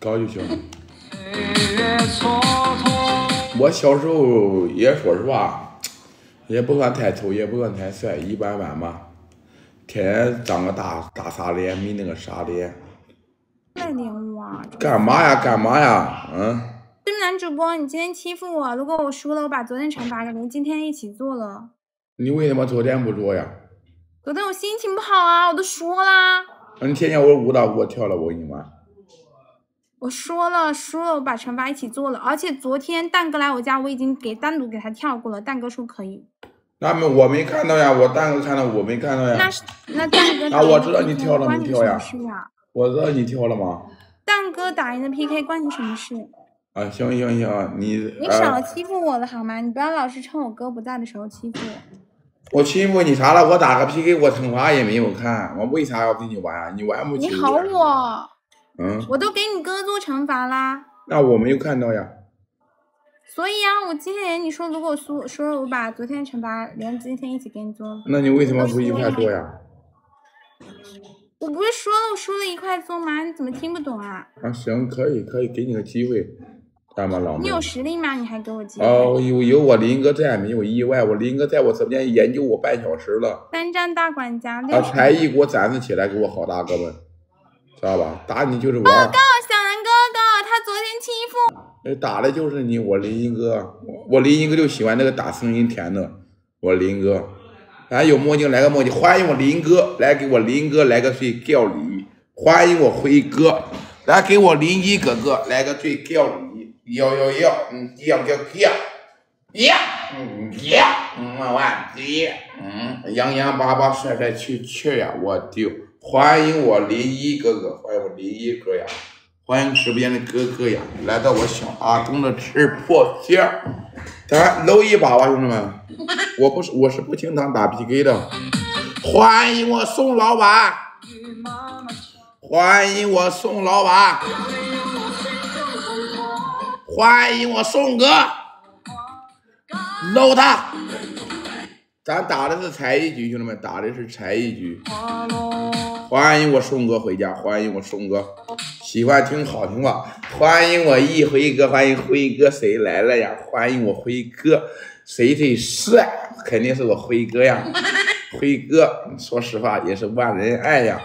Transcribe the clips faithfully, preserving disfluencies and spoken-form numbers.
高就行了。我小时候也说实话，也不算太丑，也不算太帅，一般般吧。天天长个大大傻脸，没那个傻脸。 快点哇！ 干嘛呀？干嘛呀？嗯。 对面男主播，你今天欺负我，如果我输了，我把昨天惩罚连今天一起做了。 你为什么昨天不做呀？ 昨天我心情不好啊，我都说啦。 那你天天我舞蹈给我跳了，我跟你玩。 我说了，输了我把惩罚一起做了，而且昨天蛋哥来我家，我已经给单独给他跳过了，蛋哥说可以。 那么我没看到呀，我蛋哥看到，我没看到呀。 那是那蛋哥。 啊，我知道你跳了没跳呀？ 呀我知道你跳了吗？ 蛋哥打赢的 P K 关你什么事？ 啊，行行行，你你少欺负我了好吗？你不要老是趁我哥不在的时候欺负我。 我欺负你啥了？我打个 P K， 我惩罚也没有看，我为啥要跟你玩啊？你玩不起。 你吼我。 嗯。 我都给你哥做惩罚啦。 那我没有看到呀。 所以啊，我今天你说如果输，说我把昨天惩罚连今天一起给你做了。 那你为什么不一块做呀？ 我不是说了我输了一块做吗？你怎么听不懂啊？ 啊，行，可以可以，给你个机会。干嘛老妹？ 你有实力吗？你还给我机会？ 哦，有有我林哥在，没有意外。我林哥在我身边研究我半小时了。 三张大管家。 啊，才艺给我展示起来，给我好大哥们，知道吧？打你就是我。报告小南哥哥，他昨天欺负。 哎，打的就是你，我林哥，我我林哥就喜欢那个打声音甜的，我林哥。咱有墨镜来个墨镜，欢迎我林哥，来给我林哥来个最叫礼，欢迎我辉哥，来给我林一哥哥来个最叫礼。要要要，嗯，要要要，呀，嗯呀，嗯，万吉，嗯，洋洋巴巴，帅帅气气呀，我丢！欢迎我林一哥哥，欢迎我林一哥呀，欢迎直播间的哥哥呀，来到我小阿东的直播间，咱搂一把吧，兄弟们，我不是我是不经常打 P K 的，欢迎我宋老板，欢迎我宋老板。欢迎我宋哥，搂他！咱打的是才艺局，兄弟们，打的是才艺局。欢迎我宋哥回家，欢迎我宋哥，喜欢听好听话。欢迎我一辉哥，欢迎辉哥，谁来了呀？欢迎我辉哥，谁最帅？肯定是我辉哥呀，辉哥，说实话也是万人爱呀。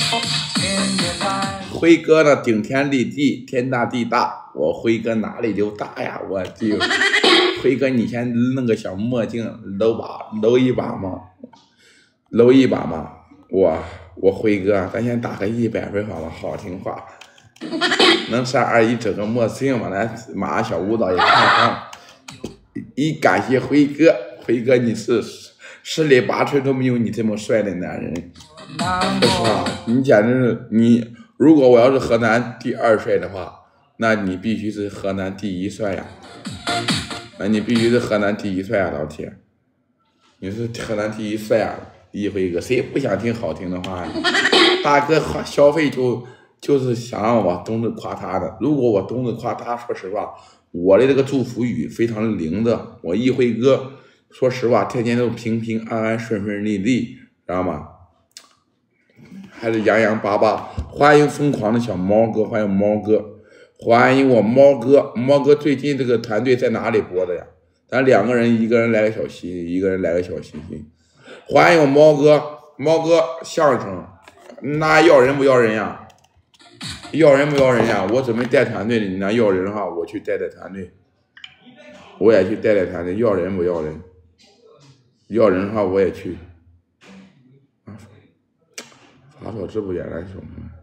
辉哥呢，顶天立地，天大地大。我辉哥哪里就大呀！我就辉哥，你先弄个小墨镜，搂把搂一把嘛，搂一把嘛。我我辉哥，咱先打个一百分好吗？好听话，能上二一整个墨镜吗？咱马上小舞蹈也看看。一感谢辉哥，辉哥你是十里八村都没有你这么帅的男人。说实话，你简直是你。如果我要是河南第二帅的话。那你必须是河南第一帅呀！那你必须是河南第一帅啊，老铁！你是河南第一帅啊，一辉哥，谁不想听好听的话呀？大哥消费就就是想让我东子夸他的，如果我东子夸他，说实话，我的这个祝福语非常灵的。我一辉哥，说实话，天天都平平安安、顺顺利利，知道吗？还是洋洋巴巴。欢迎疯狂的小猫哥，欢迎猫哥。欢迎我猫哥，猫哥最近这个团队在哪里播的呀？咱两个人，一个人来个小心心，一个人来个小心心。欢迎我猫哥，猫哥相声，那要人不要人呀？要人不要人呀？我准备带团队的，你那要人的话，我去带带团队，我也去带带团队。要人不要人？要人的话，我也去。啊，发到直播间来，兄弟们。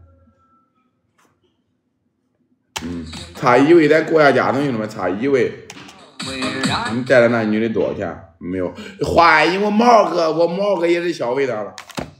嗯，差一位，咱过下家庭，兄弟们，差一位。你带的那女的多少钱？没有。欢迎我毛哥，我毛哥也是小魏的了。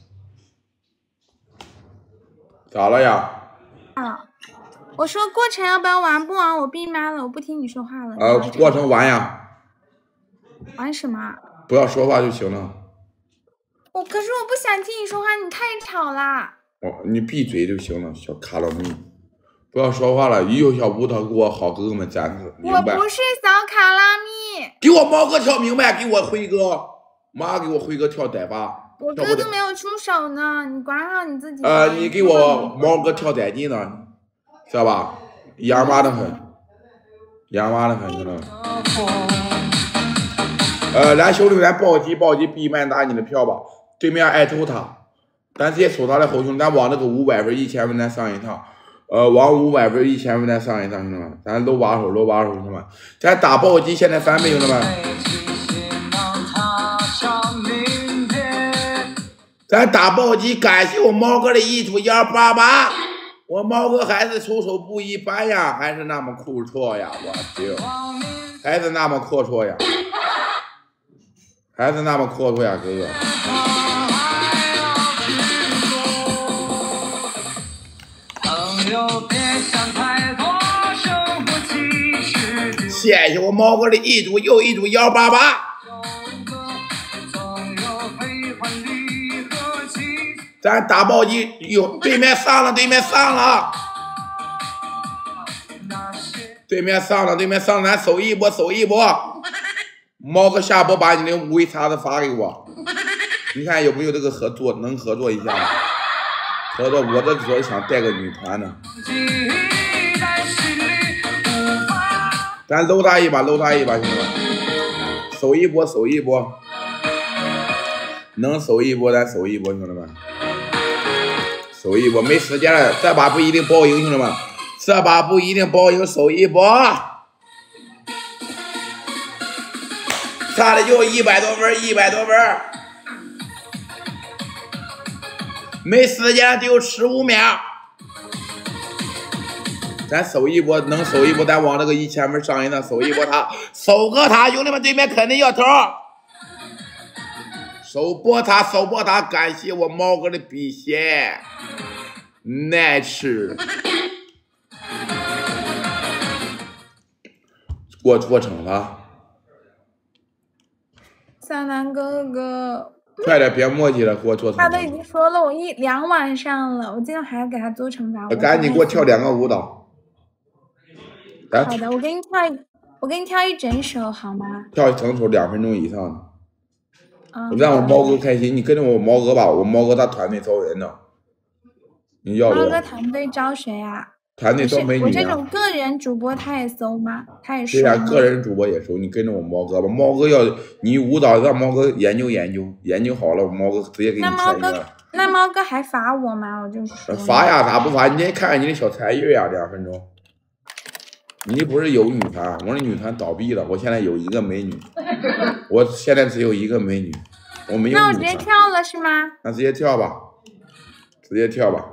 咋了呀？ 啊，我说过程要不要玩？不玩我闭麦了，我不听你说话了。 呃，过程玩呀。 玩什么？ 不要说话就行了。 我可是我不想听你说话，你太吵啦。 哦，你闭嘴就行了，小卡拉米。不要说话了，以后小舞蹈给我好哥哥们展示，明白？ 我不是小卡拉米。 给我毛哥跳明白，给我辉哥，马上给我辉哥跳带把。 我哥都没有出手呢，你管好你自己。 呃，你给我毛哥跳带劲呢，知道吧？ 养妈的很，养妈的很，知道吗？呃，来兄弟们，咱暴击暴击闭麦打你的票吧，对面爱抽他，咱直接抽他的后兄，咱往那个五百分、一千分咱上一趟。呃，往五百分、一千分咱上一趟，兄弟们，咱搂把手，搂把手，兄弟们，咱打暴击，现在三倍，兄弟们，咱打暴击，感谢我猫哥的一土幺八八，我猫哥还是出手不一般呀，还是那么酷绰呀，我去，还是那么阔绰呀，还是那么阔绰呀，哥哥。谢谢我猫哥的一组又一组幺八八，咱打暴击，有对面上了，对面上了，对面上了，对面上了，咱守一波，守一波。猫哥下播把你的五 V 叉子发给我，你看有没有这个合作，能合作一下吗？合作，我这主要想带个女团呢。咱搂他一把，搂他一把，兄弟们，守一波，守一波，能守一波咱守一波，兄弟们，守一波，没时间了，这把不一定包赢，兄弟们，这把不一定包赢，守一波，差的就一百多分，一百多分，没时间了，只有十五秒。咱守一波，能守一波，咱往那个一千分上一趟，守一波他，守个他，兄弟们，对面肯定要头，守波他，守波他，感谢我猫哥的笔仙 ，nice， 给我做惩罚， 小南哥哥， 快点别磨叽了，给我做惩罚。 他都已经说了我一两晚上了，我今天还要给他做惩罚。 赶紧给我跳两个舞蹈。 好的，我给你跳一，我给你跳一整首好吗？ 跳一整首两分钟以上的， 嗯、 我让我猫哥开心。你跟着我猫哥吧，我猫哥他团队招人呢。你要不？ 猫哥团队招谁啊？ 团队招美女、啊。 我这种个人主播他也搜吗？他也收。 对呀、啊，个人主播也收。你跟着我猫哥吧，猫哥要你舞蹈让猫哥研究研究，研究好了，我猫哥直接给你参与了。那猫哥还罚我吗？我就说。 罚呀，咋不罚？你先看看你的小才艺呀，两分钟。你不是有女团，我的女团倒闭了，我现在有一个美女，我现在只有一个美女，我没有女团。 那我直接跳了是吗？ 那直接跳吧，直接跳吧。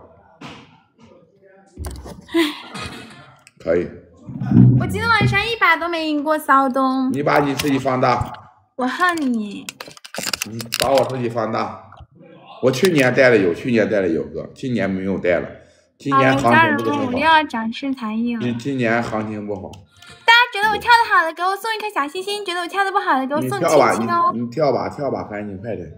可以。 我今天晚上一把都没赢过骚东。 你把你自己放大。 我恨你。 你把我自己放大。我去年带的有，去年带的有个，今年没有带了。今年行情不是很好。 我要展示才艺了。 今今年行情不好。 大家觉得我跳的好的，给我送一颗小心心；觉得我跳的不好的，给我送亲亲哦。 你跳吧，跳吧，赶紧快点。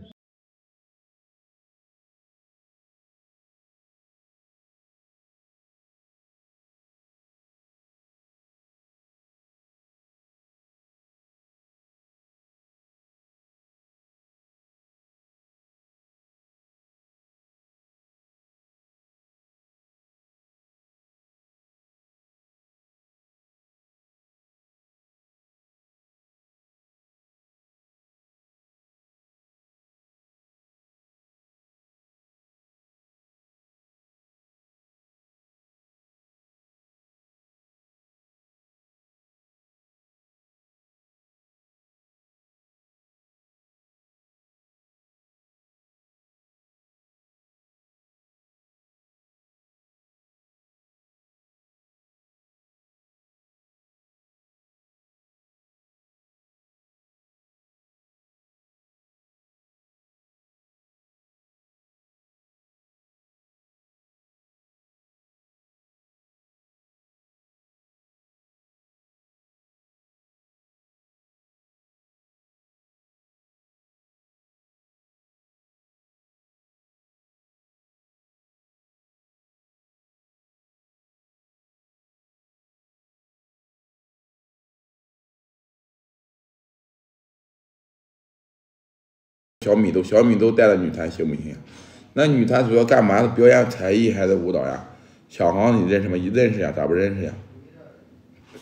小米豆，小米豆带了女团行不行？那女团主要干嘛？表演才艺还是舞蹈呀？小航你认识吗？你认识呀？咋不认识呀？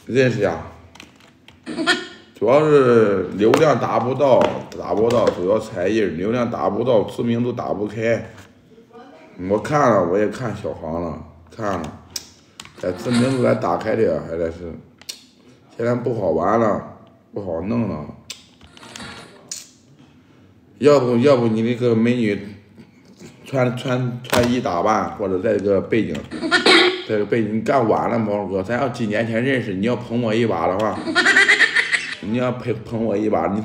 认识呀。主要是流量达不到，达不到，主要才艺流量达不到，知名度打不开。我看了，我也看小黄了，看了，在知名度咱打开的还得是，现在不好玩了，不好弄了。要不要不你那个美女穿穿穿衣打扮，或者在这个背景，这个背景你干晚了，毛哥，咱要几年前认识，你要捧我一把的话。你要捧捧我一把，你